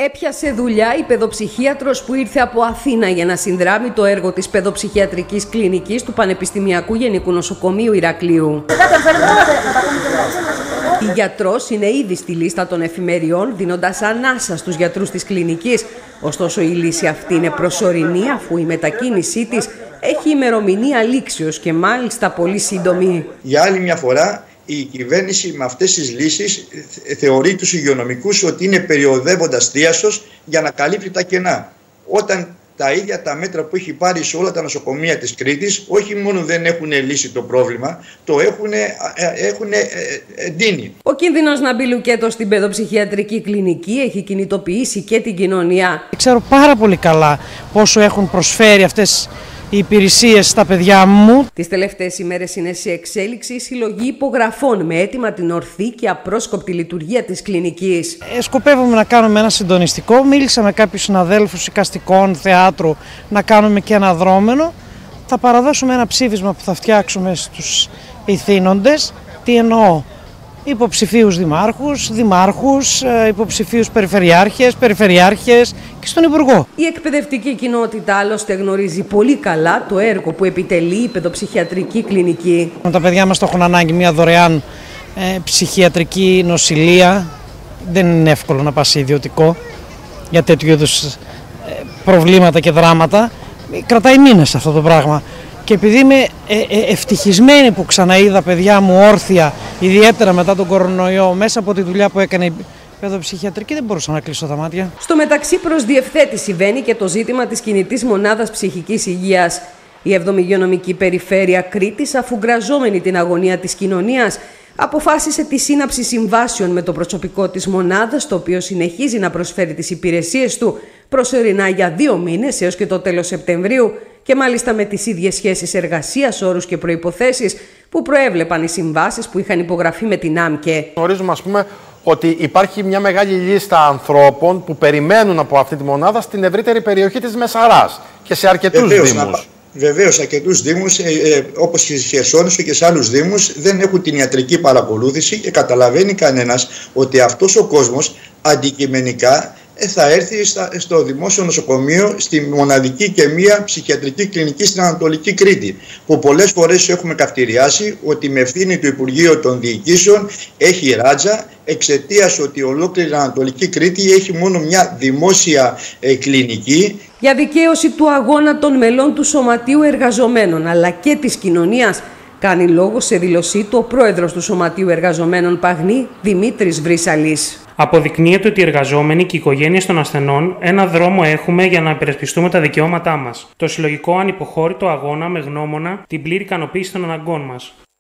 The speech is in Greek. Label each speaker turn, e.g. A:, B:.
A: Έπιασε δουλειά η παιδοψυχίατρος που ήρθε από Αθήνα για να συνδράμει το έργο της παιδοψυχιατρικής κλινικής του Πανεπιστημιακού Γενικού Νοσοκομείου Ηρακλείου. Η γιατρός είναι ήδη στη λίστα των εφημεριών, δίνοντας ανάσα στους γιατρούς της κλινικής. Ωστόσο, η λύση αυτή είναι προσωρινή, αφού η μετακίνησή της έχει ημερομηνία λήξεως και μάλιστα πολύ σύντομη.
B: Για άλλη μια φορά, η κυβέρνηση με αυτές τις λύσεις θεωρεί τους υγειονομικούς ότι είναι περιοδεύοντας θίασος για να καλύπτει τα κενά. Όταν τα ίδια τα μέτρα που έχει πάρει σε όλα τα νοσοκομεία της Κρήτης όχι μόνο δεν έχουν λύσει το πρόβλημα, το έχουν εντείνει.
A: Ο κίνδυνος να μπει λουκέτο στην παιδοψυχιατρική κλινική έχει κινητοποιήσει και την κοινωνία.
C: Ξέρω πάρα πολύ καλά πόσο έχουν προσφέρει αυτές οι υπηρεσίες στα παιδιά μου.
A: Τις τελευταίες ημέρες είναι σε εξέλιξη η συλλογή υπογραφών με αίτημα την ορθή και απρόσκοπτη λειτουργία της κλινικής.
C: Σκοπεύουμε να κάνουμε ένα συντονιστικό. Μίλησα με κάποιους συναδέλφους εικαστικών, θεάτρου, να κάνουμε και ένα δρόμενο. Θα παραδώσουμε ένα ψήφισμα που θα φτιάξουμε στους ηθήνοντες. Τι εννοώ? Υποψηφίους δημάρχους, υποψηφίους περιφερειάρχες και στον Υπουργό.
A: Η εκπαιδευτική κοινότητα άλλωστε γνωρίζει πολύ καλά το έργο που επιτελεί η παιδοψυχιατρική κλινική.
C: Τα παιδιά μας το έχουν ανάγκη μια δωρεάν ψυχιατρική νοσηλεία. Δεν είναι εύκολο να πας σε ιδιωτικό για τέτοιου είδους προβλήματα και δράματα. Κρατάει μήνες αυτό το πράγμα. Και επειδή είμαι ευτυχισμένη που ξαναείδα παιδιά μου όρθια, ιδιαίτερα μετά τον κορονοϊό, μέσα από τη δουλειά που έκανε η παιδοψυχιατρική, δεν μπορούσα να κλείσω τα μάτια.
A: Στο μεταξύ, προς διευθέτηση βαίνει και το ζήτημα της κινητής μονάδας ψυχικής υγείας. Η 7η Υγειονομική Περιφέρεια Κρήτης, αφού γκραζόμενη την αγωνία της κοινωνίας, αποφάσισε τη σύναψη συμβάσεων με το προσωπικό της μονάδας, το οποίο συνεχίζει να προσφέρει τις υπηρεσίες του προσωρινά για 2 μήνες έως και το τέλος Σεπτεμβρίου, και μάλιστα με τις ίδιες σχέσεις εργασίας, όρους και προϋποθέσεις που προέβλεπαν οι συμβάσεις που είχαν υπογραφεί με την ΑΜΚΕ.
D: Γνωρίζουμε, ότι υπάρχει μια μεγάλη λίστα ανθρώπων που περιμένουν από αυτή τη μονάδα στην ευρύτερη περιοχή της Μεσαράς και σε αρκετούς δήμους.
B: Βεβαίως, αρκετούς δήμους, όπως και στη Χερσόνησο και σε άλλους δήμους, δεν έχουν την ιατρική παρακολούθηση και καταλαβαίνει κανένας ότι αυτός ο κόσμος αντικειμενικά θα έρθει στο δημόσιο νοσοκομείο, στη μοναδική και μία ψυχιατρική κλινική στην Ανατολική Κρήτη, που πολλές φορές έχουμε καυτηριάσει ότι με ευθύνη του Υπουργείου των Διοικήσεων έχει ράτζα, εξαιτίας ότι ολόκληρη η Ανατολική Κρήτη έχει μόνο μια δημόσια κλινική.
A: Για δικαίωση του αγώνα των μελών του Σωματείου Εργαζομένων αλλά και της κοινωνίας, κάνει λόγο σε δήλωσή του ο πρόεδρος του Σωματείου Εργαζομένων Παγνή, Δημήτρης Βρύσαλης.
E: Αποδεικνύεται ότι οι εργαζόμενοι και οι οικογένειες των ασθενών ένα δρόμο έχουμε για να υπερασπιστούμε τα δικαιώματά μας. Το συλλογικό ανυποχώρητο αγώνα με γνώμονα την πλήρη ικανοποίηση των αναγκών μας.